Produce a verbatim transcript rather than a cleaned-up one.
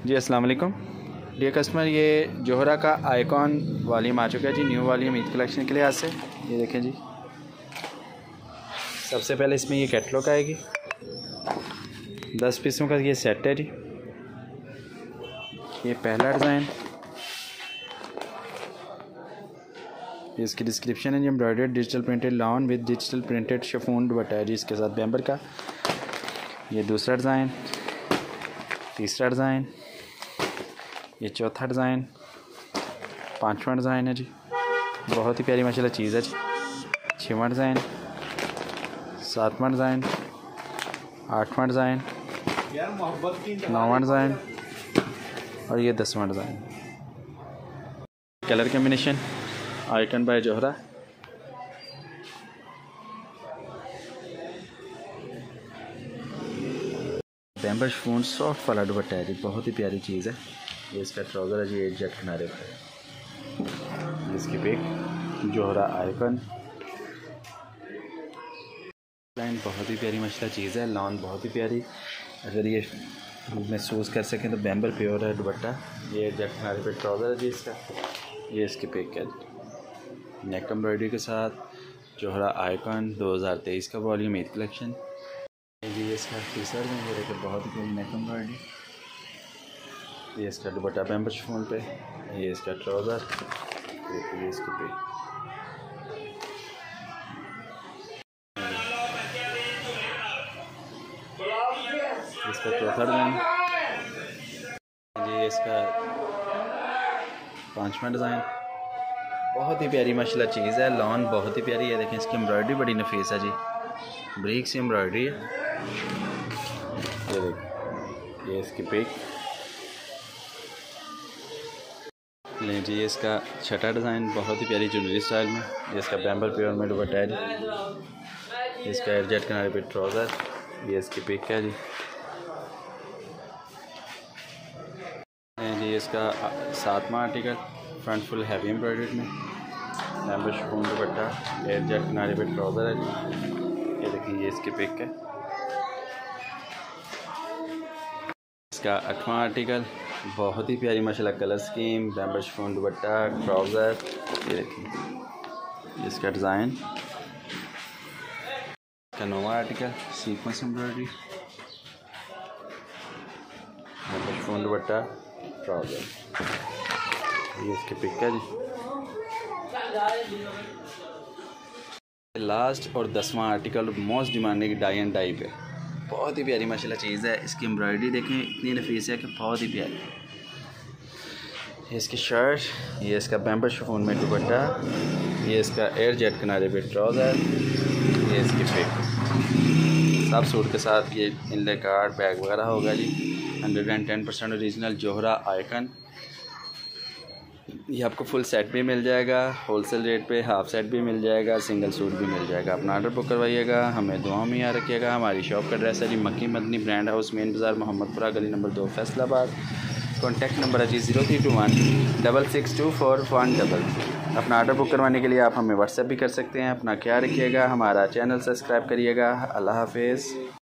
जी अस्सलाम वालेकुम dear customer, ये जोहरा का आइकॉन वॉल्यूम आ चुका है जी। न्यू वॉल्यूम ईद कलेक्शन के लिए आज से ये देखें जी। सबसे पहले इसमें ये कैटलॉग आएगी, दस पीसों का ये सेट है जी। ये पहला डिज़ाइन, ये इसकी डिस्क्रिप्शन है जी। Embroidered digital printed lawn with digital printed chiffon dupatta है जी, इसके साथ बेम्बर का। ये दूसरा डिज़ाइन, तीसरा डिज़ाइन, ये चौथा डिज़ाइन, पांचवा डिज़ाइन है जी। बहुत ही प्यारी माशाल्लाह चीज़ है जी। छठवां डिज़ाइन, सातवां डिज़ाइन, आठवां डिज़ाइन, नौवां डिज़ाइन और ये दसवां design. Colour combination icon by Zohra. Bemberg chiffon soft वाला दुपट्टा है जी, बहुत ही प्यारी चीज़ है। ये इसका ट्राउज़र है जी, एक जेट किनारे पर। इसकी पिक जोहरा आइकन लाइन, बहुत ही प्यारी मसला चीज़ है। लॉन बहुत ही प्यारी, अगर ये महसूस कर सकें तो बेम्बर प्योर है दुपट्टा। ये जेट किनारे पर ट्राउज़र है जी इसका। ये इसकी पिक है, नेक एम्ब्रॉयडरी के साथ जोहरा आइकन दो हज़ार तेईस का वॉल्यूम ईद कलेक्शन जी। इसका टीशर्ट में ये देखिए, बहुत ही प्यारी नेक एम्ब्रॉयडरी। ये इसका दुपट्टा बेम्बर शिफॉन पे, ये इसका ट्राउज़र, ये इसकी पे। इसका चौथा डिज़ाइन जी, इसका पांचवा डिज़ाइन। बहुत ही प्यारी माशाल्लाह चीज़ है। लॉन बहुत ही प्यारी है, देखें इसकी एम्ब्रॉयडरी बड़ी नफीस है जी, ब्रीक सी एम्ब्रॉयडरी है। ये देखिए, ये इसकी पिक लें जी। ये इसका छठा डिज़ाइन, बहुत ही प्यारी ज्वेलरी स्टाइल में। ये इसका बेम्बर प्योर में दुपट्टा है जी। इसका एयरजेट किनारे पे ट्राउज़र, ये इसकी पिक है जी। जी इसका सातवां article, front full heavy embroidery में, बेम्बर शिफॉन दुपट्टा, एयरजेट किनारे पे ट्राउज़र है जी। ये देखिए, ये इसकी पिक है। इसका आठवां आर्टिकल, बहुत ही प्यारी माशाल्लाह colour scheme, bemberg chiffon dupatta, trouser. ये देखिए इसका डिज़ाइन। इसका नौवां article, sequence embroidery, bemberg chiffon dupatta, trouser. ये इसकी पिक है जी। लास्ट और दसवां article most demanding dye and dye पे, बहुत ही प्यारी माशाल्लाह चीज़ है। इसकी एम्ब्रॉयडरी देखें, इतनी नफीस है कि बहुत ही प्यारी। ये इसकी शर्ट, ये इसका बेम्बर शिफॉन में दुपट्टा, ये इसका एयर जेट किनारे पे ट्राउज़र, ये इसकी पिक। सब सूट के साथ ये इनले कार्ड बैग वगैरह होगा जी। Hundred and ten percent original Zohra icon. ये आपको फुल सेट भी मिल जाएगा, होलसेल रेट पे हाफ सेट भी मिल जाएगा, सिंगल सूट भी मिल जाएगा। अपना ऑर्डर बुक करवाइएगा, हमें दुआओं में याद रखिएगा। हमारी शॉप का एड्रेस है जी मक्की मदनी ब्रांड हाउस, मेन बाज़ार, मोहम्मदपुरा गली नंबर दो, फैसलाबाद। कॉन्टैक्ट नंबर है जी zero three two one double six two four one double. अपना ऑर्डर बुक करवाने के लिए आप हमें व्हाट्सएप भी कर सकते हैं। अपना ख्याल रखिएगा, हमारा चैनल सब्सक्राइब करिएगा। अल्लाह हाफिज़।